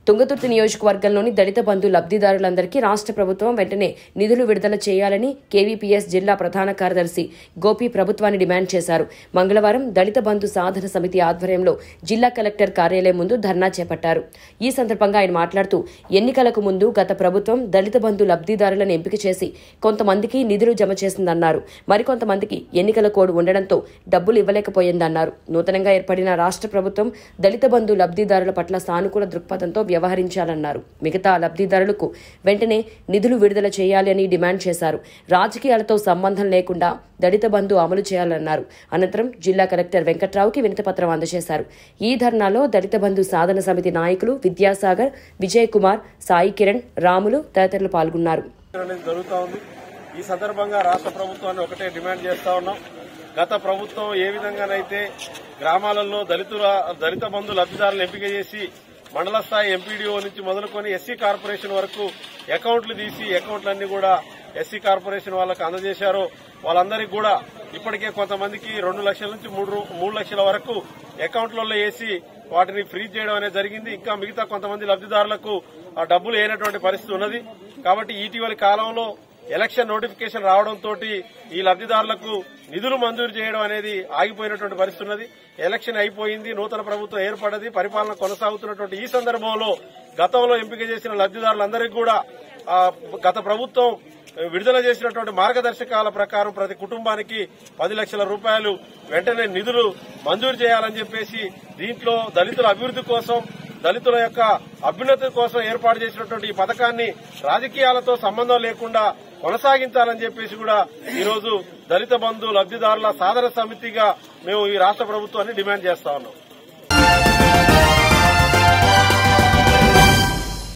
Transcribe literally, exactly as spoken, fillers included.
తుంగతుర్తి నియోజకవర్గంలోని దళిత బంధు లబ్ధిదారులందరికీ రాష్ట్ర ప్రభుత్వం వెంటనే నిధులు విడుదల చేయాలని కేవీపీఎస్ జిల్లా ప్రధాన కార్యదర్శి గోపి ప్రభుత్వాన్ని డిమాండ్ చేశారు. మంగళవారం దళిత బంధు సాధన సమితి ఆధ్వర్యంలో జిల్లా కలెక్టర్ కార్యాలయం ముందు ధర్నా చేపట్టారు. ఈ సందర్భంగా ఆయన మాట్లాడుతూ ఎన్నికలకు ముందు గత ప్రభుత్వం దళిత బంధు లబ్ధిదారులను ఎంపిక చేసి కొంతమందికి నిధులు జమ చేసిందన్నారు. మరికొంతమందికి ఎన్నికల కోడ్ ఉండడంతో డబ్బులు ఇవ్వలేకపోయిందన్నారు. నూతనంగా ఏర్పడిన రాష్ట్ర ప్రభుత్వం దళిత బంధు లబ్ధిదారుల పట్ల సానుకూల దృక్పథంతో వ్యవహరించాలన్నారు. మిగతా లబ్ధిదారులకు వెంటనే నిధులు విడుదల చేయాలి అని డిమాండ్ చేశారు. రాజకీయాలతో సంబంధం లేకుండా దళిత బంధు అమలు చేయాలన్నారు. అనంతరం జిల్లా కలెక్టర్ వెంకట్రావుకి వినతిపత్రం అందజేశారు. ఈ ధర్నాలో దళిత బంధు సాధన సమితి నాయకులు విద్యాసాగర్, విజయ్ కుమార్, సాయి కిరణ్, రాములు తదితరులు పాల్గొన్నారు. ఈ సందర్భంగా రాష్ట్ర ప్రభుత్వాన్ని ఒకటే డిమాండ్ చేస్తా ఉన్నాం. గత ప్రభుత్వం ఏ విధంగానైతే గ్రామాలలో దళితుల దళిత బంధు లబ్ధిదారులను ఎంపిక చేసి మండల స్థాయి ఎంపీడీఓ నుంచి మొదలుకొని ఎస్సీ కార్పొరేషన్ వరకు అకౌంట్లు తీసి అకౌంట్లన్నీ కూడా ఎస్సీ కార్పొరేషన్ వాళ్ళకు అందజేశారో వాళ్ళందరికీ కూడా ఇప్పటికే కొంతమందికి రెండు లక్షల నుంచి మూడు మూడు లక్షల వరకు అకౌంట్లలో వేసి వాటిని ఫ్రీజ్ చేయడం అనేది జరిగింది. ఇంకా మిగతా కొంతమంది లబ్ధిదారులకు ఆ డబ్బులు వేయనటువంటి పరిస్థితి ఉన్నది. కాబట్టి ఇటీవలి కాలంలో ఎలక్షన్ నోటిఫికేషన్ రావడంతో ఈ లబ్ధిదారులకు నిధులు మంజూరు చేయడం అనేది ఆగిపోయినటువంటి పరిస్థితి ఉన్నది. ఎలక్షన్ అయిపోయింది, నూతన ప్రభుత్వం ఏర్పడది, పరిపాలన కొనసాగుతున్నటువంటి ఈ సందర్భంలో గతంలో ఎంపిక చేసిన లబ్ధిదారులందరికీ కూడా గత ప్రభుత్వం విడుదల చేసినటువంటి మార్గదర్శకాల ప్రకారం ప్రతి కుటుంబానికి పది లక్షల రూపాయలు వెంటనే నిధులు మంజూరు చేయాలని చెప్పేసి దీంట్లో దళితుల అభివృద్ధి కోసం, దళితుల యొక్క అభ్యున్నతి కోసం ఏర్పాటు చేసినటువంటి ఈ పథకాన్ని రాజకీయాలతో సంబంధం లేకుండా కొనసాగించాలని చెప్పేసి కూడా ఈరోజు దళిత బంధు లబ్ధిదారుల సాధన సమితిగా మేము ఈ రాష్ట్ర ప్రభుత్వాన్ని డిమాండ్ చేస్తా ఉన్నాం.